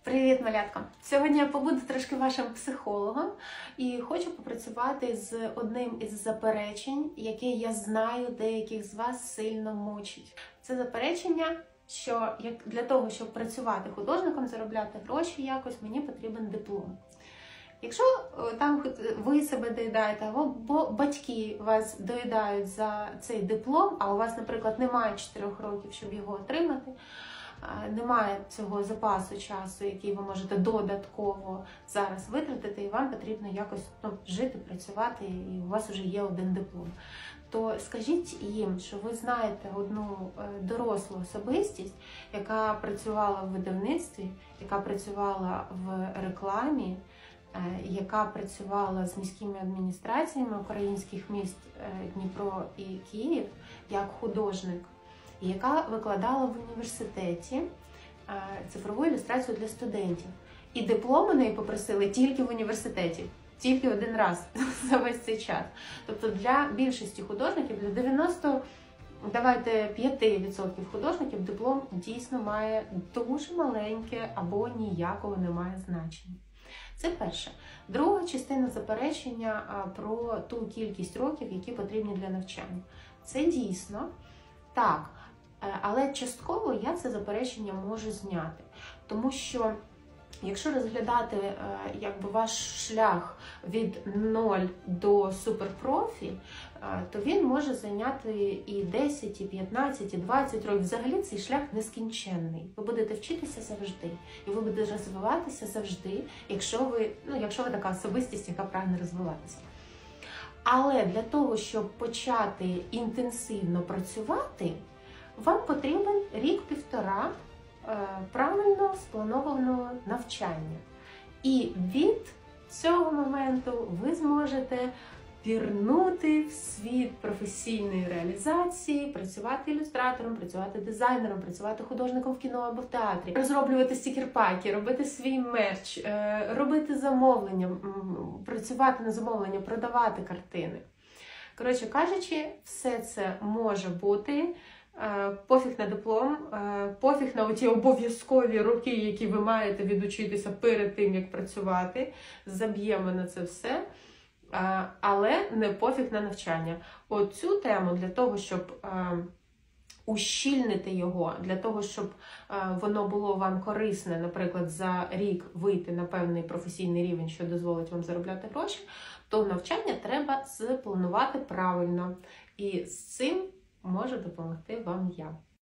Привіт, малятка! Сьогодні я побуду трошки вашим психологом і хочу попрацювати з одним із заперечень, яке я знаю деяких з вас сильно мучить. Це заперечення, що для того, щоб працювати художником, заробляти гроші якось, мені потрібен диплом. Якщо там ви себе доїдаєте, або батьки вас доїдають за цей диплом, а у вас, наприклад, немає 4 років, щоб його отримати, немає цього запасу часу, який ви можете додатково зараз витратити, і вам потрібно якось жити, працювати, і у вас вже є один диплом, то скажіть їм, що ви знаєте одну дорослу особистість, яка працювала в видавництві, яка працювала в рекламі, яка працювала з міськими адміністраціями українських міст Дніпро і Київ як художник, і яка викладала в університеті цифрову ілюстрацію для студентів. І диплом у неї попросили тільки в університеті, тільки один раз за весь цей час. Тобто для більшості художників, для 5% художників диплом дійсно має дуже маленьке або ніякого не має значення. Це перше. Друга частина заперечення про ту кількість років, які потрібні для навчання. Це дійсно так, але частково я це заперечення можу зняти. Тому що, якщо розглядати ваш шлях від 0 до суперпрофі, то він може зайняти і 10, і 15, і 20 років. Взагалі цей шлях нескінченний. Ви будете вчитися завжди, і ви будете розвиватися завжди, якщо ви така особистість, яка прагне розвиватися. Але для того, щоб почати інтенсивно працювати, вам потрібен рік-півтора правильно спланованого навчання. І від цього моменту ви зможете пірнути в світ професійної реалізації, працювати ілюстратором, працювати дизайнером, працювати художником в кіно або в театрі, розроблювати стікер-паки, робити свій мерч, робити замовлення, працювати на замовлення, продавати картини. Коротше кажучи, все це може бути. Пофіг на диплом, пофіг на оті обов'язкові роки, які ви маєте відучитися перед тим, як працювати. Заб'ємо на це все. Але не пофіг на навчання. Оцю тему для того, щоб ущільнити його, для того, щоб воно було вам корисне, наприклад, за рік вийти на певний професійний рівень, що дозволить вам заробляти гроші, то навчання треба спланувати правильно. І з цим можу допомогти вам я.